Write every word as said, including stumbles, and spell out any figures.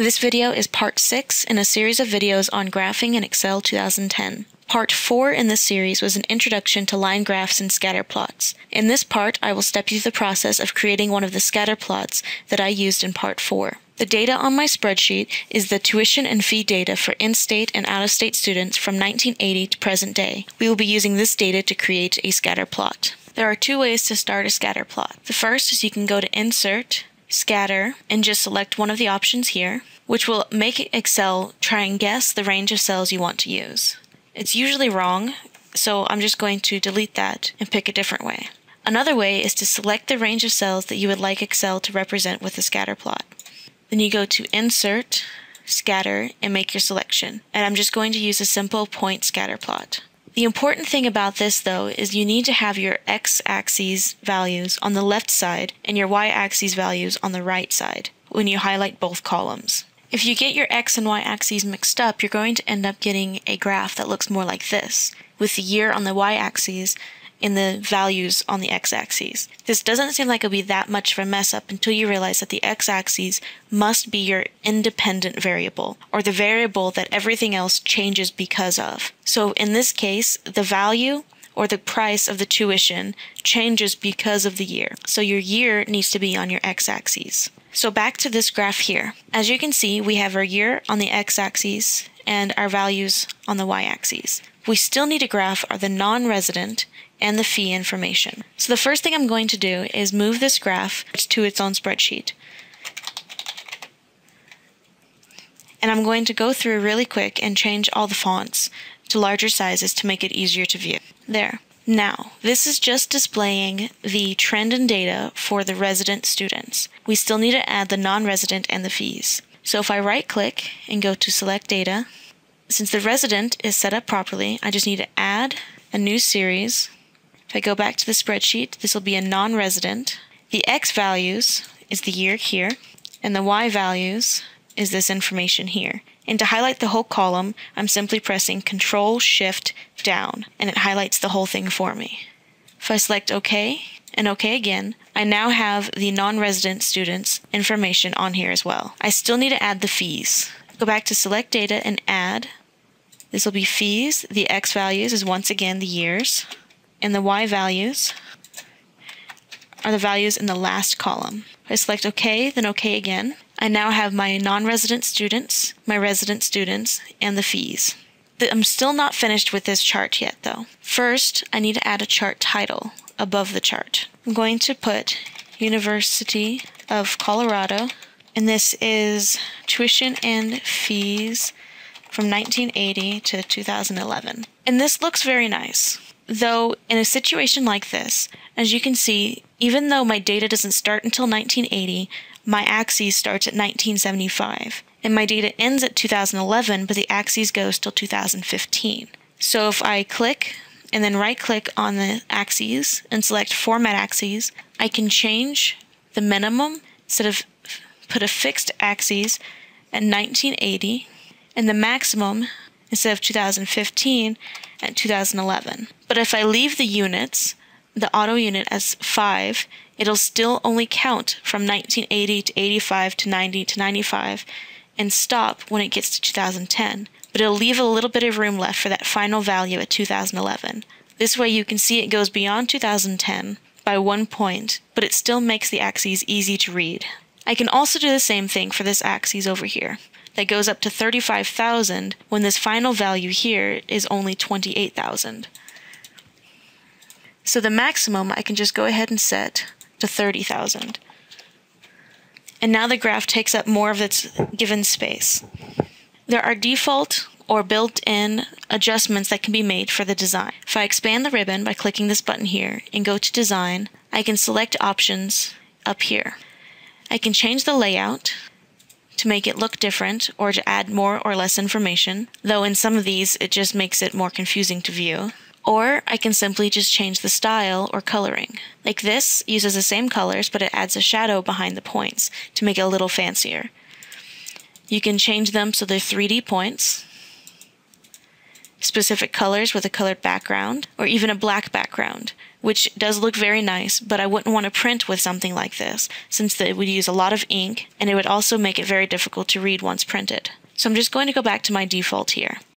This video is part six in a series of videos on graphing in Excel two thousand ten. Part four in this series was an introduction to line graphs and scatter plots. In this part, I will step you through the process of creating one of the scatter plots that I used in part four. The data on my spreadsheet is the tuition and fee data for in-state and out-of-state students from nineteen eighty to present day. We will be using this data to create a scatter plot. There are two ways to start a scatter plot. The first is you can go to Insert, Scatter, and just select one of the options here, which will make Excel try and guess the range of cells you want to use. It's usually wrong, so I'm just going to delete that and pick a different way. Another way is to select the range of cells that you would like Excel to represent with the scatter plot. Then you go to Insert, Scatter, and make your selection. And I'm just going to use a simple point scatter plot. The important thing about this, though, is you need to have your x-axis values on the left side and your y-axis values on the right side when you highlight both columns. If you get your x and y axes mixed up, you're going to end up getting a graph that looks more like this, with the year on the y-axis and the values on the x-axis. This doesn't seem like it'll be that much of a mess up until you realize that the x-axis must be your independent variable, or the variable that everything else changes because of. So in this case, the value or the price of the tuition changes because of the year. So your year needs to be on your x-axis. So back to this graph here. As you can see, we have our year on the x-axis and our values on the y-axis. We still need to graph are the non-resident and the fee information. So the first thing I'm going to do is move this graph to its own spreadsheet. And I'm going to go through really quick and change all the fonts to larger sizes to make it easier to view. There. Now, this is just displaying the trend in data for the resident students. We still need to add the non-resident and the fees. So if I right-click and go to Select Data, since the resident is set up properly, I just need to add a new series. If I go back to the spreadsheet, this will be a non-resident. The X values is the year here, and the Y values is this information here. And to highlight the whole column, I'm simply pressing Control Shift down, and it highlights the whole thing for me. If I select OK, and OK again, I now have the non-resident students information on here as well. I still need to add the fees. Go back to Select Data and Add. This will be fees. The X values is once again the years, and the Y values are the values in the last column. If I select OK, then OK again, I now have my non-resident students, my resident students, and the fees. I'm still not finished with this chart yet, though. First, I need to add a chart title above the chart. I'm going to put University of Colorado, and this is tuition and fees from nineteen eighty to two thousand eleven. And this looks very nice. Though, in a situation like this, as you can see, even though my data doesn't start until nineteen eighty, my axis starts at nineteen seventy-five. And my data ends at two thousand eleven, but the axis goes till two thousand fifteen. So if I click and then right-click on the axes and select Format Axes, I can change the minimum instead of put a fixed axis at nineteen eighty, and the maximum instead of two thousand fifteen at two thousand eleven. But if I leave the units, the auto unit as five, it'll still only count from nineteen eighty to eighty-five to ninety to ninety-five and stop when it gets to two thousand ten. But it'll leave a little bit of room left for that final value at two thousand eleven. This way you can see it goes beyond two thousand ten by one point, but it still makes the axes easy to read. I can also do the same thing for this axis over here. That goes up to thirty-five thousand when this final value here is only twenty-eight thousand. So the maximum I can just go ahead and set to thirty thousand. And now the graph takes up more of its given space. There are default or built-in adjustments that can be made for the design. If I expand the ribbon by clicking this button here and go to Design, I can select options up here. I can change the layout to make it look different or to add more or less information, though in some of these it just makes it more confusing to view. Or I can simply just change the style or coloring. Like this uses the same colors, but it adds a shadow behind the points to make it a little fancier. You can change them so they're three D points. specific colors with a colored background, or even a black background, which does look very nice, but I wouldn't want to print with something like this, since it would use a lot of ink, and it would also make it very difficult to read once printed. So I'm just going to go back to my default here.